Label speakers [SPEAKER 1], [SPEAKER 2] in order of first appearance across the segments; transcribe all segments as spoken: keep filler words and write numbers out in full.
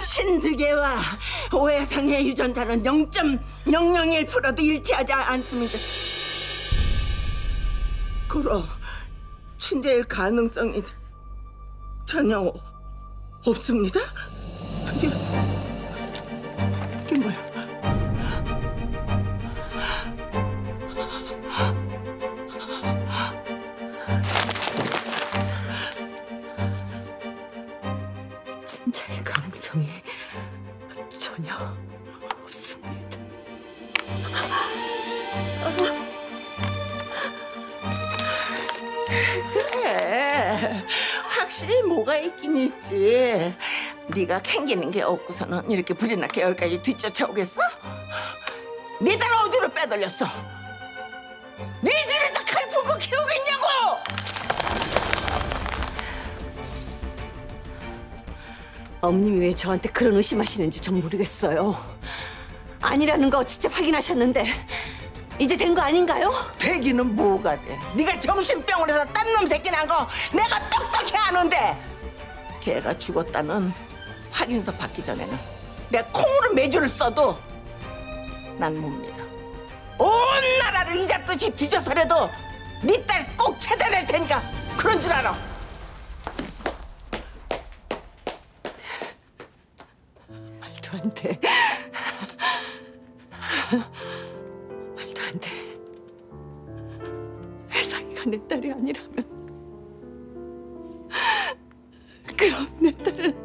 [SPEAKER 1] 신득애와 오해상의 유전자는 영 점 영영일 퍼센트도 일치하지 않습니다. 그러 친제일 가능성이 전혀 없습니다. 이게, 이게 뭐야?
[SPEAKER 2] 친자일 가능성이 전혀 없습니다.
[SPEAKER 1] 그래, 확실히 뭐가 있긴 있지. 네가 캥기는 게 없고서는 이렇게 불이 나게 여기까지 뒤쫓아오겠어? 네 딸 어디로 빼돌렸어? 네 집에서 칼 풀고 키우겠냐고!
[SPEAKER 2] 어머님이 왜 저한테 그런 의심하시는지 전 모르겠어요. 아니라는 거 직접 확인하셨는데 이제 된 거 아닌가요?
[SPEAKER 1] 되기는 뭐가 돼? 네가 정신병원에서 딴 놈 새끼 난 거 내가 똑똑히 아는데. 걔가 죽었다는 확인서 받기 전에는 내가 콩으로 매주를 써도 난 못 믿어. 온 나라를 이잡듯이 뒤져서라도 네 딸 꼭 찾아낼 테니까 그런 줄 알아.
[SPEAKER 2] 말도 안 돼. 말도 안 돼. 혜상이가 내 딸이 아니라면 그럼 내 딸은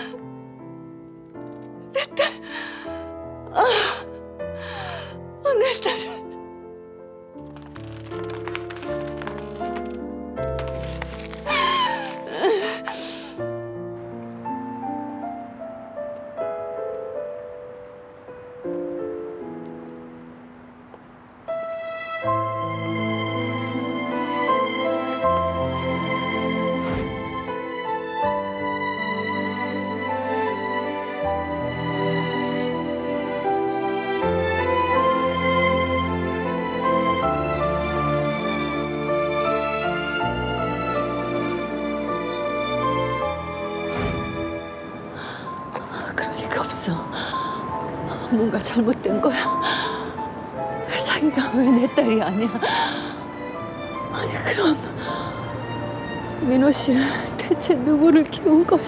[SPEAKER 2] 내 딸, 아, 내 딸은 없어. 뭔가 잘못된 거야. 혜상이가 왜 내 딸이 아니야? 아니 그럼 민호 씨는 대체 누구를 키운 거야?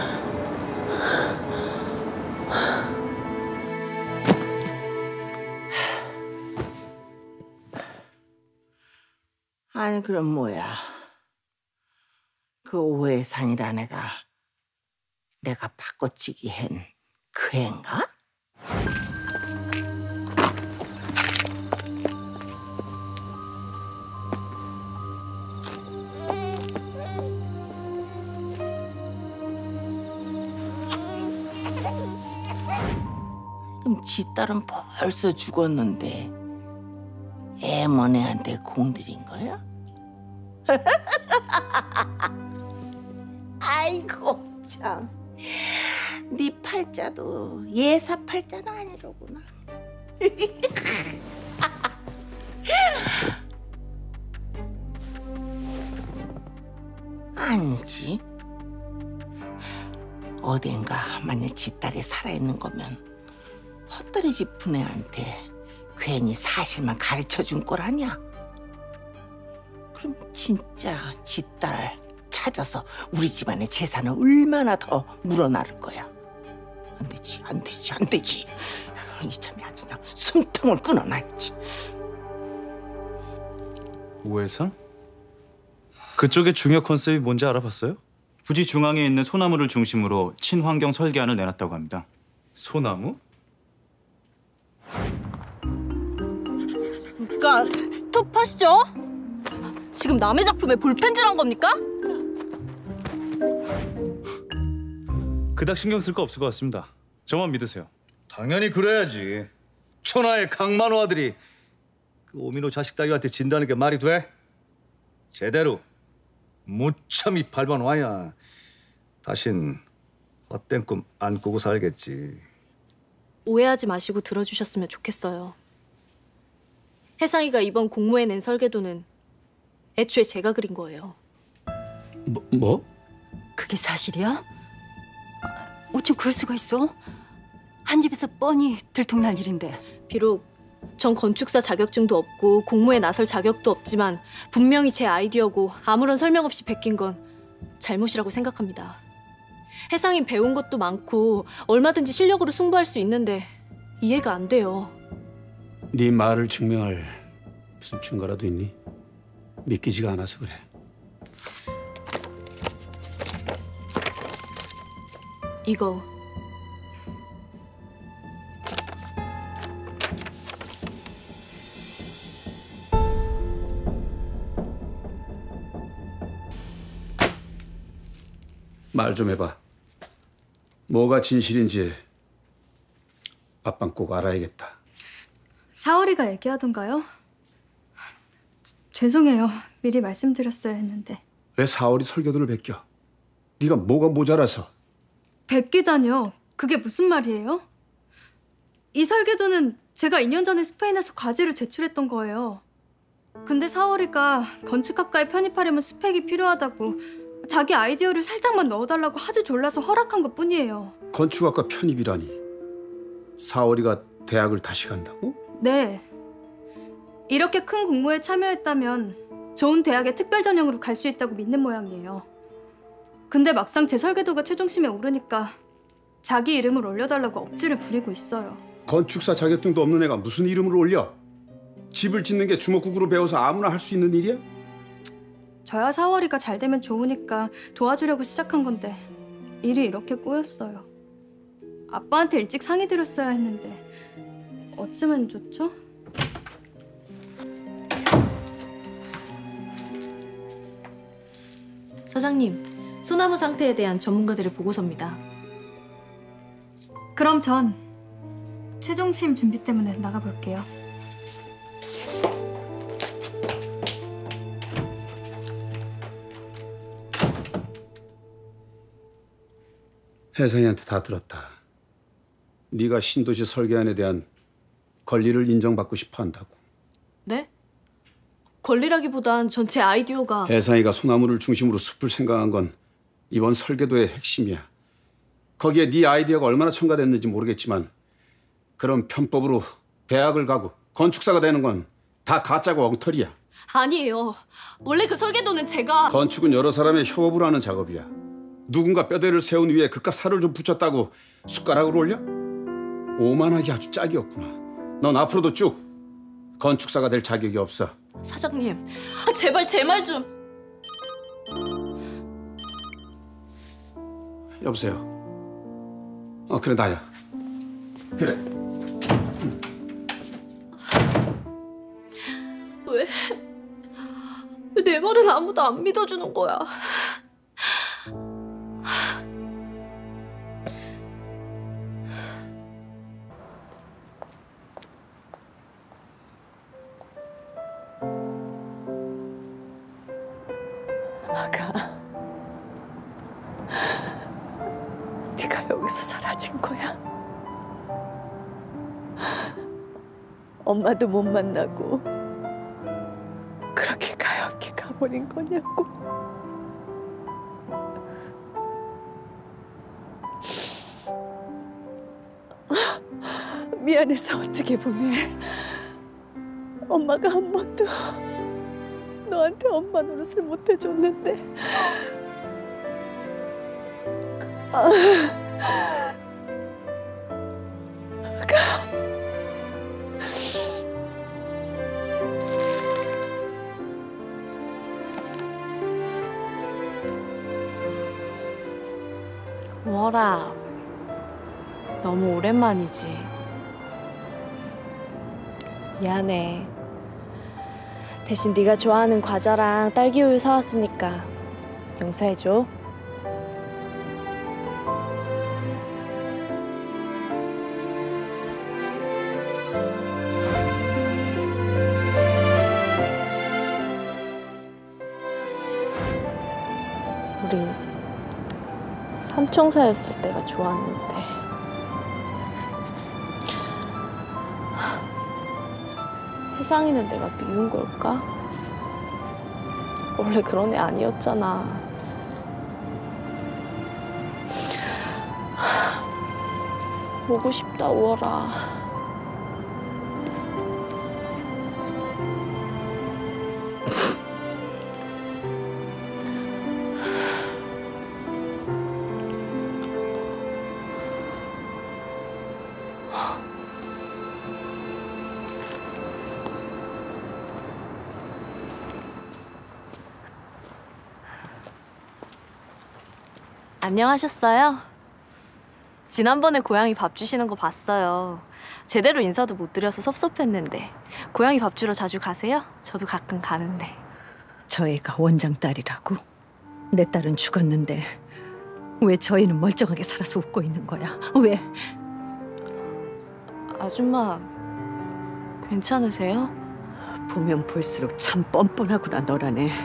[SPEAKER 1] 아니 그럼 뭐야? 그 오해상이라는 애가 내가 바꿔치기 한 그 애인가? 그럼 지 딸은 벌써 죽었는데 애먼 애한테 공들인 거야? 아이고 참, 네 팔자도 예사 팔자는 아니로구나. 아니지. 어딘가 만약 지 딸이 살아있는 거면 헛다리 짚은 애한테 괜히 사실만 가르쳐준 꼴 아니야? 그럼 진짜 지 딸 찾아서 우리 집안의 재산을 얼마나 더 물어나를 거야. 안 되지, 안 되지, 안 되지. 이참에 아주 그냥 숨통을 끊어놔야지.
[SPEAKER 3] 오해상? 그쪽의 중요 컨셉이 뭔지 알아봤어요?
[SPEAKER 4] 부지 중앙에 있는 소나무를 중심으로 친환경 설계안을 내놨다고 합니다.
[SPEAKER 3] 소나무?
[SPEAKER 5] 그러니까 스톱하시죠. 지금 남의 작품에 볼펜질한 겁니까?
[SPEAKER 3] 그닥 신경 쓸 거 없을 것 같습니다. 저만 믿으세요.
[SPEAKER 6] 당연히 그래야지. 천하의 강만호 아들이 그 오민호 자식 따위한테 진다는 게 말이 돼? 제대로 무참히 밟아놔야 다신 헛된 꿈 안 꾸고 살겠지.
[SPEAKER 5] 오해하지 마시고 들어주셨으면 좋겠어요. 혜상이가 이번 공모에 낸 설계도는 애초에 제가 그린 거예요.
[SPEAKER 6] 뭐? 뭐?
[SPEAKER 2] 그게 사실이야? 어쩜 그럴 수가 있어? 한 집에서 뻔히 들통날 일인데.
[SPEAKER 5] 비록 전 건축사 자격증도 없고 공모에 나설 자격도 없지만 분명히 제 아이디어고 아무런 설명 없이 베낀 건 잘못이라고 생각합니다. 해상인 배운 것도 많고 얼마든지 실력으로 승부할 수 있는데 이해가 안 돼요.
[SPEAKER 7] 네 말을 증명할 무슨 증거라도 있니? 믿기지가 않아서 그래.
[SPEAKER 5] 이거
[SPEAKER 7] 말 좀 해봐. 뭐가 진실인지 아빤 꼭 알아야겠다.
[SPEAKER 8] 사월이가 얘기하던가요? 죄송해요. 미리 말씀드렸어야 했는데.
[SPEAKER 7] 왜 사월이 설계도를 베껴? 네가 뭐가 모자라서?
[SPEAKER 8] 베끼다뇨. 그게 무슨 말이에요? 이 설계도는 제가 이 년 전에 스페인에서 과제로 제출했던 거예요. 근데 사월이가 건축학과에 편입하려면 스펙이 필요하다고 자기 아이디어를 살짝만 넣어달라고 하도 졸라서 허락한 것뿐이에요.
[SPEAKER 7] 건축학과 편입이라니. 사월이가 대학을 다시 간다고?
[SPEAKER 8] 네. 이렇게 큰 공모에 참여했다면 좋은 대학에 특별 전형으로 갈 수 있다고 믿는 모양이에요. 근데 막상 제 설계도가 최종심에 오르니까 자기 이름을 올려달라고 억지를 부리고 있어요.
[SPEAKER 7] 건축사 자격증도 없는 애가 무슨 이름을 올려? 집을 짓는 게 주먹구구로 배워서 아무나 할 수 있는 일이야?
[SPEAKER 8] 저야 사월이가 잘 되면 좋으니까 도와주려고 시작한 건데 일이 이렇게 꼬였어요. 아빠한테 일찍 상의 드렸어야 했는데 어쩌면 좋죠?
[SPEAKER 5] 사장님, 소나무 상태에 대한 전문가들의 보고서입니다.
[SPEAKER 8] 그럼 전 최종 취임 준비 때문에 나가볼게요.
[SPEAKER 7] 혜성이한테 다 들었다. 네가 신도시 설계안에 대한 권리를 인정받고 싶어 한다고.
[SPEAKER 5] 네? 권리라기보단 전체 아이디어가
[SPEAKER 7] 혜성이가 소나무를 중심으로 숲을 생각한 건 이번 설계도의 핵심이야. 거기에 네 아이디어가 얼마나 첨가됐는지 모르겠지만 그런 편법으로 대학을 가고 건축사가 되는 건 다 가짜고 엉터리야.
[SPEAKER 5] 아니에요. 원래 그 설계도는 제가
[SPEAKER 7] 건축은 여러 사람의 협업으로 하는 작업이야. 누군가 뼈대를 세운 위에 그깟 살을 좀 붙였다고 숟가락으로 올려? 오만하기 아주 짝이었구나. 넌 앞으로도 쭉 건축사가 될 자격이 없어.
[SPEAKER 5] 사장님, 아, 제발 제 말 좀.
[SPEAKER 7] 여보세요. 어 그래 나야. 그래.
[SPEAKER 5] 왜? 왜 내 말은 아무도 안 믿어주는 거야?
[SPEAKER 2] 아가, 네가 여기서 사라진 거야? 엄마도 못 만나고 그렇게 가엾게 가버린 거냐고. 미안해서 어떻게 보내. 엄마가 한 번도 너한테 엄마 노릇을 못 해줬는데. 아.
[SPEAKER 5] 워라, 너무 오랜만이지. 미안해. 대신 네가 좋아하는 과자랑 딸기우유 사왔으니까 용서해줘. 우리 삼총사였을 때가 좋았는데. 혜상이는 내가 미운 걸까? 원래 그런 애 아니었잖아. 보고 싶다, 오월아. 안녕하셨어요? 지난번에 고양이 밥 주시는 거 봤어요. 제대로 인사도 못 드려서 섭섭했는데. 고양이 밥 주러 자주 가세요? 저도 가끔 가는데.
[SPEAKER 2] 저 애가 원장 딸이라고? 내 딸은 죽었는데 왜 저 애는 멀쩡하게 살아서 웃고 있는 거야? 왜?
[SPEAKER 5] 아줌마, 괜찮으세요?
[SPEAKER 2] 보면 볼수록 참 뻔뻔하구나, 너란 애.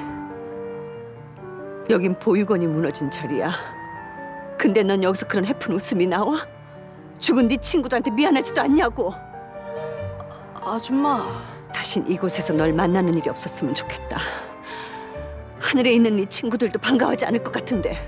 [SPEAKER 2] 여긴 보육원이 무너진 자리야. 근데 넌 여기서 그런 해픈 웃음이 나와? 죽은 네 친구들한테 미안하지도 않냐고.
[SPEAKER 5] 아줌마.
[SPEAKER 2] 다신 이곳에서 널 만나는 일이 없었으면 좋겠다. 하늘에 있는 네 친구들도 반가워하지 않을 것 같은데.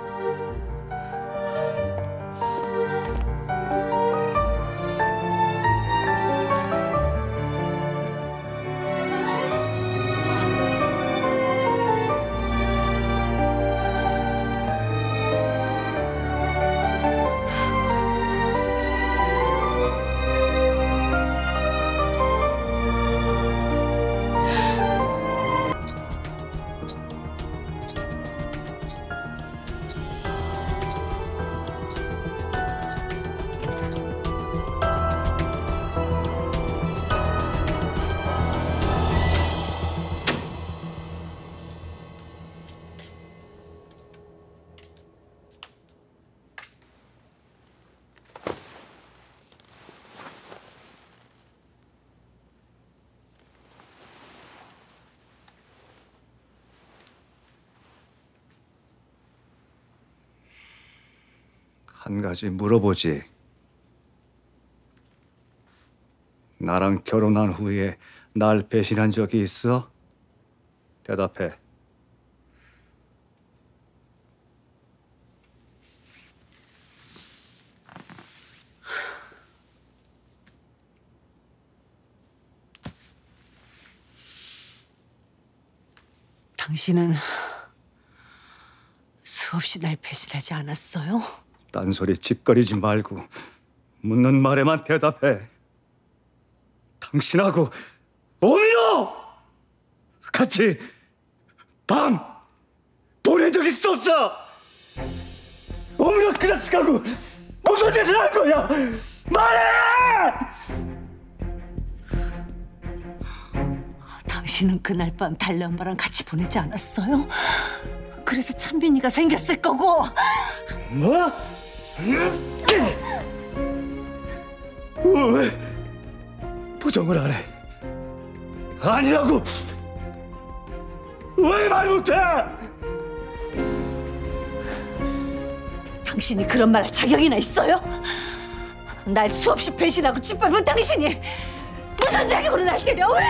[SPEAKER 6] 한 가지 물어보지. 나랑 결혼한 후에 날 배신한 적이 있어? 대답해.
[SPEAKER 2] 당신은 수없이 날 배신하지 않았어요?
[SPEAKER 6] 딴소리 찝거리지 말고 묻는 말에만 대답해. 당신하고 오미로 같이 밤 보낸 적 있어 없어? 오미로 그 자식하고 무슨 짓을 할 거야? 말해!
[SPEAKER 2] 당신은 그날 밤 달래 엄마랑 같이 보내지 않았어요? 그래서 찬빈이가 생겼을 거고.
[SPEAKER 6] 뭐? 왜 부정을 안 해? 아니라고! 왜 말 못해?
[SPEAKER 2] 당신이 그런 말 할 자격이나 있어요? 날 수없이 배신하고 짓밟은 당신이 무슨 자격으로 날 때려? 왜?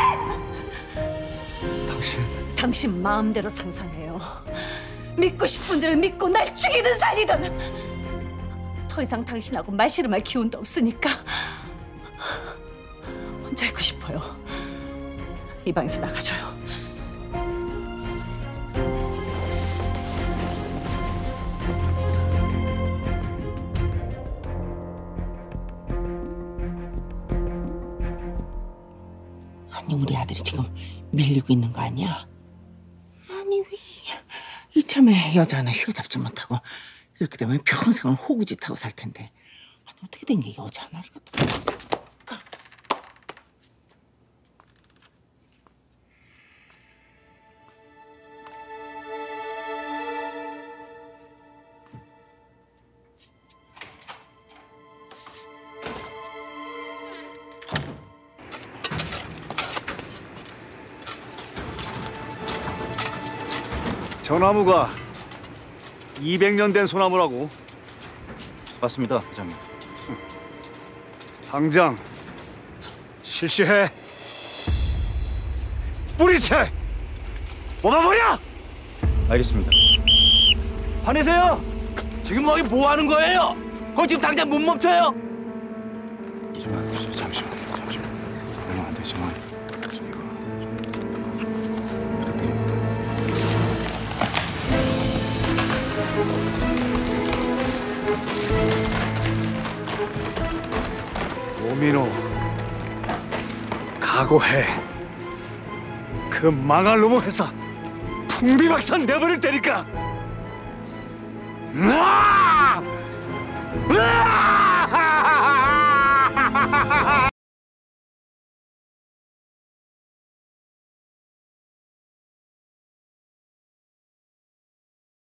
[SPEAKER 6] 당신...
[SPEAKER 2] 당신 마음대로 상상해요. 믿고 싶은 대로 믿고 날 죽이든 살리든. 더 이상 당신하고 말씨름할 기운도 없으니까 혼자 있고 싶어요. 이 방에서 나가줘요.
[SPEAKER 1] 아니 우리 아들이 지금 밀리고 있는 거 아니야? 아니 왜 이참에 여자 하나 휘어잡지 못하고 이렇게 되면 평생을 호구짓하고 살 텐데. 아니 어떻게 된 게 여자 하나를 갖다가.
[SPEAKER 6] 저 나무가 이백 년 된 소나무라고.
[SPEAKER 4] 맞습니다, 회장님.
[SPEAKER 6] 당장 실시해. 뿌리채 뽑아버려.
[SPEAKER 4] 알겠습니다.
[SPEAKER 9] 화내세요? 지금 거기 뭐 하는 거예요? 거 지금 당장 못 멈춰요?
[SPEAKER 3] 잠시만, 잠시만, 잠시만. 얼마 안 되지만 이거 부탁드립니다.
[SPEAKER 9] 오민호, 각오해. 그 망할 놈의 회사 풍비박산 내버릴 테니까. 으아! 으아!